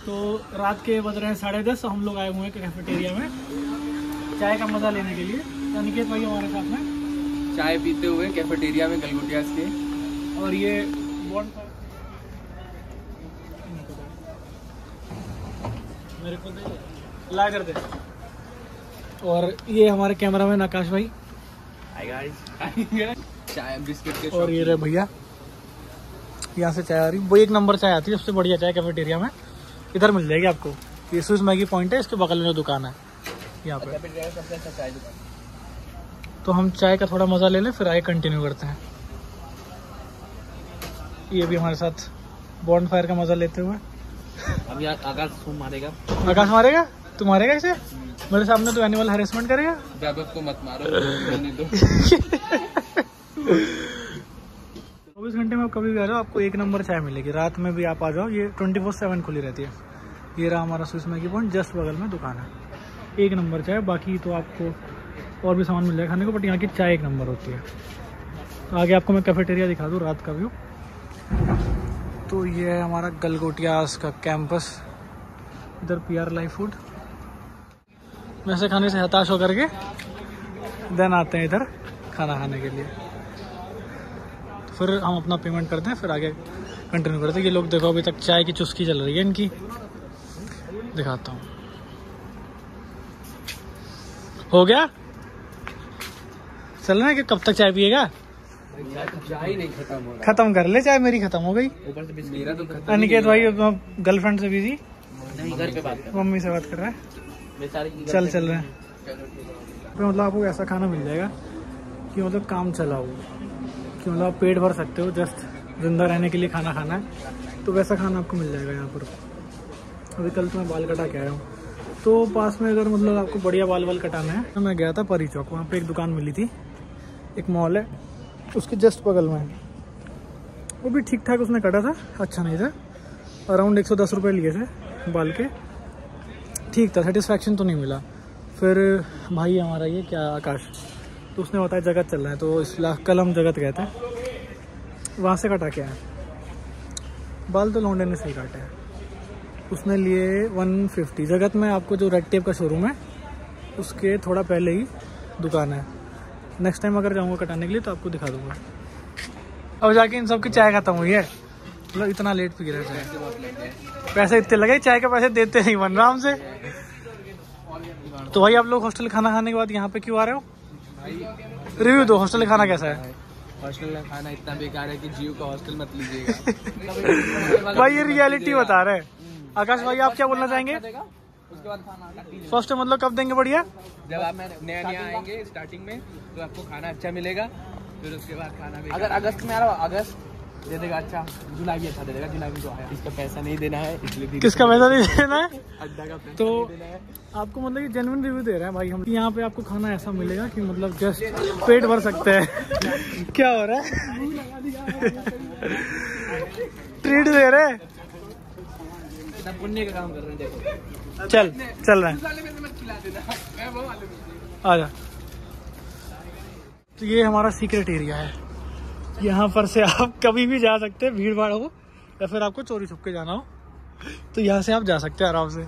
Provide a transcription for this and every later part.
तो रात के बज रहे हैं 10:30। हम लोग आए हुए हैं कैफेटेरिया में चाय का मज़ा लेने के लिए। अनिकेत भाई हमारे साथ में चाय पीते हुए कैफेटेरिया में गलगोटियास के। और ये मेरे को ला कर दे। और ये हमारे कैमरामैन आकाश भाई। Hi guys. चाय बिस्किट के। और ये रहे भैया, यहाँ से चाय आ रही, वो 1 नंबर चाय आती है, सबसे बढ़िया चाय कैफेटेरिया में इधर मिल जाएगी आपको। ये स्विस मैगी पॉइंट है, इसके बगल में जो दुकान है यहाँ पे। सबसे अच्छा चाय दुकान। तो हम चाय का थोड़ा मजा ले लें, फिर आगे कंटिन्यू करते हैं। ये भी हमारे साथ बॉन्ड फायर का मजा लेते हुए। अब यार आकाश मारेगा। आकाश मारेगा? तू मारेगा इसे? मेरे सामने तो एनिमल हैरेसमेंट करेगा। व्यापक को मत मारो। 24 घंटे में आप कभी भी आ जाओ, आपको 1 नंबर चाय मिलेगी। रात में भी आप आ जाओ, ये 24/7 खुली रहती है। ये रहा हमारा स्विस मैगी पॉइंट, जस्ट बगल में दुकान है। 1 नंबर चाय। बाकी तो आपको और भी सामान मिल जाएगा खाने को, बट यहाँ की चाय 1 नंबर होती है। तो आगे आपको मैं कैफेटेरिया दिखा दूँ, रात का व्यू। तो ये है हमारा गलगोटियास का कैंपस। इधर PR लाइव फूड। वैसे खाने से हताश होकर के देन आते हैं इधर खाना खाने के लिए। फिर हम अपना पेमेंट करते हैं, फिर आगे कंटिन्यू करते हैं। ये लोग देखो, अभी तक चाय की चुस्की चल रही है इनकी। दिखाता हूँ। हो गया? चल रहा है कि कब तक चाय पिएगा? चाय नहीं खत्म हो रहा। खत्म कर ले चाय, मेरी खत्म हो गई। ऊपर से मेरा तो खत्म। अनिकेत भाई गर्लफ्रेंड से बिजी, नहीं, घर पे बात कर। मम्मी से बात कर रहा है। चल रहे हैं। तो मतलब आपको ऐसा खाना मिल जाएगा कि मतलब काम चला हो, कि मतलब आप पेट भर सकते हो। जस्ट जिंदा रहने के लिए खाना खाना है तो वैसा खाना आपको मिल जाएगा यहाँ पर। अभी कल तो मैं बाल कटा के आया हूँ, तो पास में अगर मतलब आपको बढ़िया बाल कटाना है तो मैं गया था परी चौक। वहाँ पे एक दुकान मिली थी, एक मॉल है उसके जस्ट बगल में। वो भी ठीक ठाक उसने कटा था, अच्छा नहीं था। अराउंड 110 रुपये लिए थे बाल के, ठीक था, सेटिस्फैक्शन तो नहीं मिला। फिर भाई हमारा ये क्या आकाश, तो उसने बताया जगत चल रहा है, तो इसलिए कल हम जगत गए थे, वहाँ से कटा के आए। बाल तो लौंडे ने सही काटे हैं। उसने लिए 150। जगत में आपको जो रेड टेप का शोरूम है उसके थोड़ा पहले ही दुकान है। नेक्स्ट टाइम अगर जाऊँगा कटाने के लिए तो आपको दिखा दूँगा। अब जाके इन सब की चाय खत्म हुई है, मतलब इतना लेट पी रहे हैं। पैसे इतने लगे, चाय के पैसे देते नहीं बन रहा हमसे। तो भाई आप लोग हॉस्टल खाना खाने के बाद यहाँ पे क्यों आ रहे हो? रिव्यू दो, हॉस्टल खाना कैसा है? हॉस्टल का खाना इतना बेकार है कि जियो का हॉस्टल मत लीजिएगा। भाई ये रियलिटी बता रहे हैं। आकाश भाई आप क्या बोलना चाहेंगे? उसके बाद खाना फर्स्ट मतलब कब देंगे? बढ़िया, जब आप नया आएंगे स्टार्टिंग में तो आपको खाना अच्छा मिलेगा। फिर उसके बाद खाना अगर अगस्त में आ रहा हो, अगस्त दे देगा अच्छा, जुलाई भी अच्छा दे देगा। जुलाई में तो आया, इसका पैसा नहीं देना है इसलिए। किसका पैसा नहीं देना है? अड्डा का पैसा तो नहीं देना है। आपको मतलब कि जेन्युइन रिव्यू दे रहे हैं भाई हम। यहाँ पे आपको खाना ऐसा मिलेगा कि मतलब जस्ट पेट भर सकते हैं। क्या हो रहा है? ट्रीट दे रहे हैं, पुण्य का काम कर रहे हैं। देखो चल रहे हैं, आ जा। तो ये हमारा सीक्रेट एरिया है, यहाँ पर से आप कभी भी जा सकते हैं, भीड़ भाड़ हो या फिर आपको चोरी छुप के जाना हो तो यहाँ से आप जा सकते हैं आराम से।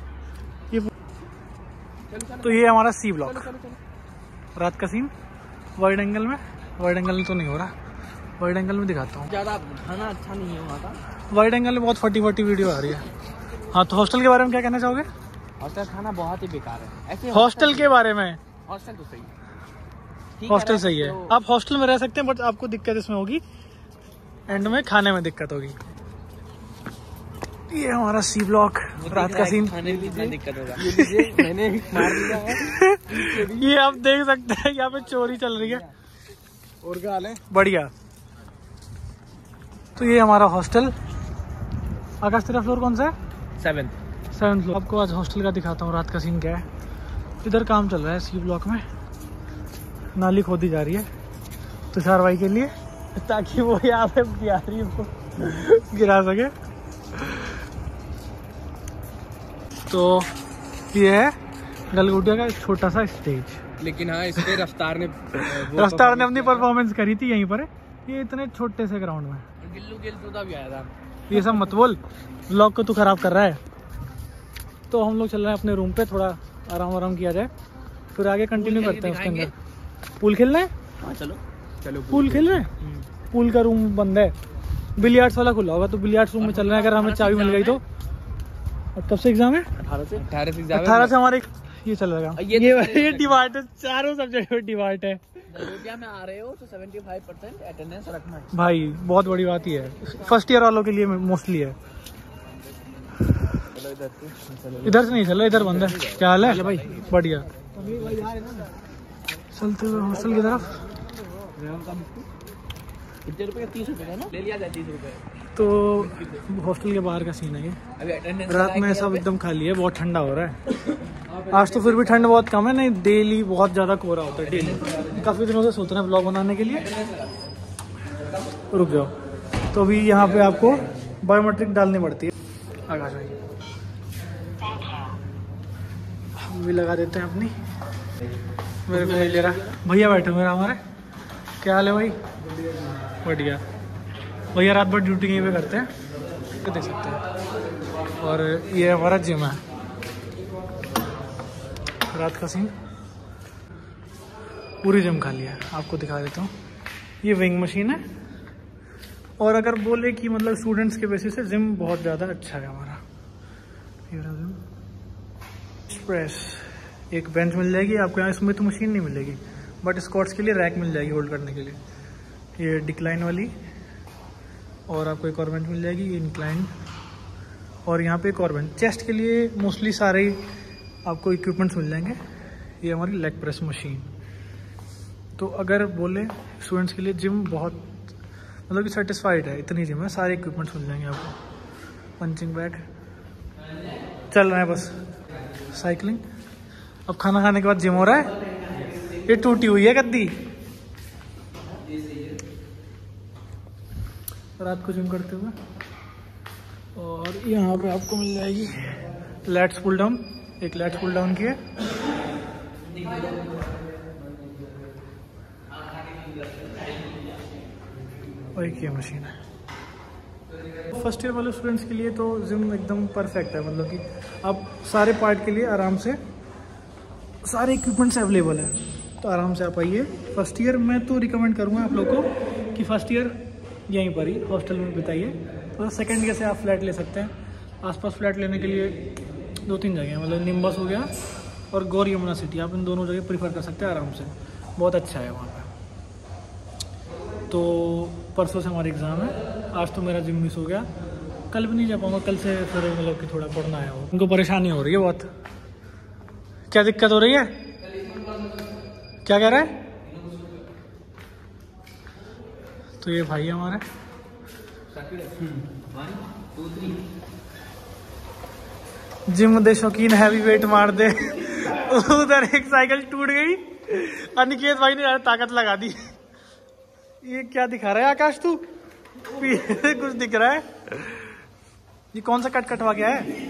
तो ये हमारा C ब्लॉक, रात का सीन वाइड एंगल में। वाइड एंगल में तो नहीं हो रहा, वाइड एंगल में दिखाता हूँ। ज़्यादा खाना अच्छा नहीं है वहाँ का। वाइड एंगल में बहुत फटी वीडियो आ रही है। हाँ, तो हॉस्टल के बारे में क्या कहना चाहोगे? हॉस्टल खाना बहुत ही बेकार है। ऐसे हॉस्टल के बारे में, हॉस्टल तो सही है, हॉस्टल सही है। आप हॉस्टल में रह सकते हैं, बट आपको दिक्कत इसमें होगी, एंड में खाने में दिक्कत होगी। ये हमारा C ब्लॉक, रात का सीन। खाने में भी दिक्कत होगा। मैंने मार दिया है। ये आप देख सकते हैं, यहाँ पे चोरी चल रही है। और क्या हाल है? बढ़िया। तो ये हमारा हॉस्टल। आकाश तेरा फ्लोर कौन सा है? 7th floor. आपको आज हॉस्टल का दिखाता हूँ, रात का सीन क्या है। इधर काम चल रहा है C ब्लॉक में, नाली खोदी जा रही है तुषार भाई के लिए, ताकि वो यहाँ पे प्यारी को गिरा सके। तो ये है गलगोटिया का एक छोटा सा स्टेज। लेकिन हाँ, इस पे रफ्तार ने अपनी परफॉर्मेंस करी थी यहीं पर। ये इतने छोटे से ग्राउंड में गिल्लू गिल भी आया था। ये सब मत बोल, व्लॉग को तू खराब कर रहा है। तो हम लोग चल रहे हैं अपने रूम पे, थोड़ा आराम किया जाए, फिर आगे कंटिन्यू करते हैं उसके अंदर। पूल खेलना है? हाँ चलो चलो। पूल खेल रहे हैं? पूल का रूम बंद है, बिलियर्ड्स वाला खुला होगा, तो बिलियर्ड्स रूम में चल रहे हैं। अगर हमें चाबी मिल गई तो। और कब से एग्जाम है? 18 से 18 से हमारे ये चल रहा है। ये डिवाइड है, चारों सब्जेक्ट में डिवाइड है। नवोदया में आ रहे हो तो 75% अटेंडेंस रखना भाई, बहुत बड़ी बात ही है, फर्स्ट ईयर वालों के लिए मोस्टली है। इधर से नहीं चल रहा, इधर बंद है। क्या हाल है भाई? बढ़िया। चलते हुए हॉस्टल की तरफ। कितने रुपए का? 30 रुपए का ना, ले लिया जाए 30 रुपए। तो हॉस्टल के बाहर का सीन है ये। रात में सब एकदम खाली है, बहुत ठंडा हो रहा है। आज तो फिर भी ठंड बहुत कम है, नहीं डेली बहुत ज़्यादा कोहरा होता है डेली। काफ़ी दिनों से सोच रहे हैं ब्लॉग बनाने के लिए। रुक जाओ। तो अभी यहाँ पे आपको बायोमेट्रिक डालनी पड़ती है। आकाश भाई हम भी लगा देते हैं अपनी। मेरे को नहीं ले रहा भैया, बैठे मेरा हमारे। क्या हाल है भाई? बढ़िया। भैया रात भर ड्यूटी यहीं पे करते हैं, तो देख सकते हैं। और ये हमारा जिम है, रात का सीन। पूरी जिम खाली है, आपको दिखा देता हूँ। ये विंग मशीन है। और अगर बोले कि मतलब स्टूडेंट्स के बेसिस से जिम बहुत ज़्यादा अच्छा है हमारा। ये रहा जिम। प्रेस, एक बेंच मिल जाएगी आपको यहाँ। इसमें तो मशीन नहीं मिलेगी, बट स्क्वाट्स के लिए रैक मिल जाएगी होल्ड करने के लिए। ये डिक्लाइन वाली, और आपको एक और बेंच मिल जाएगी, ये इंक्लाइन, और यहाँ पे एक और बेंच। चेस्ट के लिए मोस्टली सारे आपको इक्विपमेंट्स मिल जाएंगे। ये हमारी लेग प्रेस मशीन। तो अगर बोले स्टूडेंट्स के लिए जिम बहुत मतलब कि सेटिस्फाइड है, इतनी जिम है, सारे इक्विपमेंट्स मिल जाएंगे आपको। पंचिंग बैग चल रहा है बस। साइकिलिंग। अब खाना खाने के बाद जिम हो रहा है। ये टूटी हुई है गद्दी। रात को जिम करते हुए। और यहाँ पे आपको मिल जाएगी लैट्स पुल डाउन। एक लैट्स पुल डाउन की है। और एक ये मशीन है। फर्स्ट ईयर वाले स्टूडेंट्स के लिए तो जिम एकदम परफेक्ट है, मतलब कि आप सारे पार्ट के लिए आराम से सारे इक्विपमेंट्स अवेलेबल हैं, तो आराम से आप आइए। फर्स्ट ईयर मैं तो रिकमेंड करूँगा आप लोगों को कि फर्स्ट ईयर यहीं पर ही हॉस्टल में बिताइए। तो सेकेंड ईयर से आप फ्लैट ले सकते हैं। आसपास फ्लैट लेने के लिए 2-3 जगह हैं, मतलब निम्बस हो गया और गौर यमुना सिटी। आप इन दोनों जगह प्रीफर कर सकते हैं आराम से, बहुत अच्छा है वहाँ पर। तो परसों से हमारी एग्ज़ाम है। आज तो मेरा जिम मिस हो गया, कल भी नहीं जा पाऊँगा। कल से फिर मतलब कि थोड़ा पढ़ना है। उनको परेशानी हो रही है बहुत। क्या दिक्कत हो रही है? क्या कह रहा है? तो ये भाई हमारे जिम दे शौकीन, हैवी वेट मार दे। उधर एक साइकिल टूट गई, अनिकेत भाई ने ताकत लगा दी। ये क्या दिखा रहा है आकाश तू? कुछ दिख रहा है? ये कौन सा कट कटवा गया है?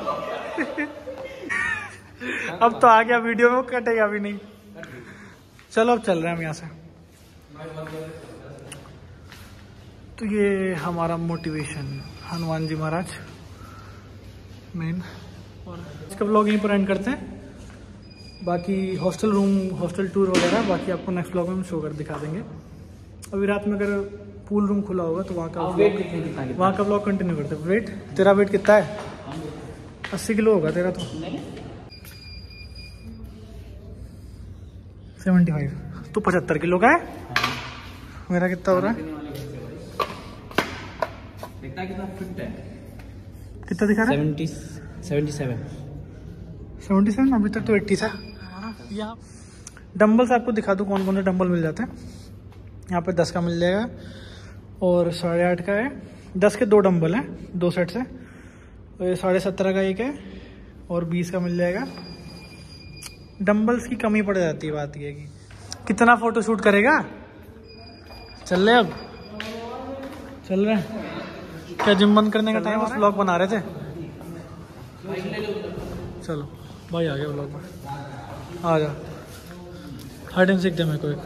अब तो आ गया वीडियो में, कटेगा भी नहीं। चलो अब चल रहे हैं हम यहाँ से। तो ये हमारा मोटिवेशन हनुमान जी महाराज मेन। और इसका व्लॉग यहीं पर एंड करते हैं। बाकी हॉस्टल रूम, हॉस्टल टूर वगैरह बाकी आपको नेक्स्ट व्लॉग में हम शो कर दिखा देंगे। अभी रात में अगर पूल रूम खुला होगा तो वहाँ का व्लॉग कंटिन्यू करते हैं। वेट, तेरा वेट कितना है? 80 किलो होगा तेरा तो। 75। तो 75 किलो का है। मेरा कितना हो रहा है? कितना फिट है? कितना दिखा रहा है? 77। अभी तक तो 80 था। यहाँ डंबल्स आपको दिखा दूँ कौन कौन से डंबल मिल जाते हैं। यहाँ पे 10 का मिल जाएगा और 8.5 का है। 10 के 2 डंबल हैं, 2 सेट से। तो ये 17.5 का एक है और 20 का मिल जाएगा। डंबल्स की कमी पड़ जाती है। बात ये है कि कितना फोटो शूट करेगा। चल रहे अब चल रहे हैं क्या? जिम बंद करने का टाइम, बस व्लॉग बना रहे थे। चलो भाई आ गया व्लॉग में। आ जा, हाइड एंड सीख दे मेरे को एक।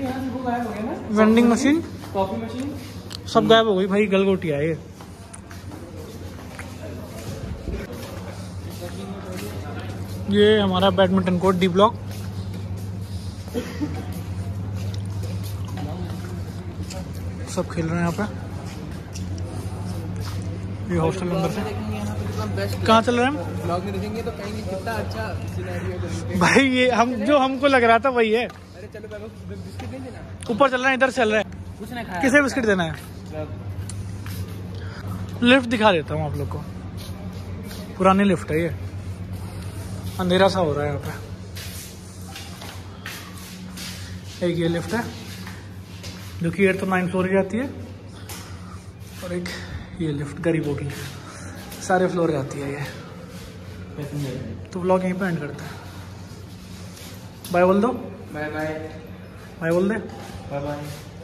यहाँ से वो गायब हो गया ना, वेंडिंग मशीन कॉफी मशीन सब गायब हो गई भाई, गलगोटिया है ये। ये हमारा बैडमिंटन कोर्ट डी ब्लॉक। सब खेल रहे हैं यहाँ पे। ये हॉस्टल अंदर से कहाँ चल रहे हैं ब्लॉग में देखेंगे तो कहेंगे कितना अच्छा सिनेरियो भाई। ये हमको लग रहा था वही है। अरे चलो बिस्किट नहीं देना, ऊपर चल रहे हैं, इधर चल रहे हैं। कुछ नहीं खाया, किसे बिस्किट देना है? लिफ्ट दिखा देता हूँ आप लोग को। पुरानी लिफ्ट है ये, अंधेरा सा हो रहा है यहाँ पे। एक ये लिफ्ट है जो कि 8 to 9 फ्लोर की जाती है, और एक ये लिफ्ट गरीबों की सारे फ्लोर जाती है ये। तो व्लॉग यहीं पे एंड करते हैं। बाय बोल दो, बाय बाय, बाय बोल दे, बाय बाय।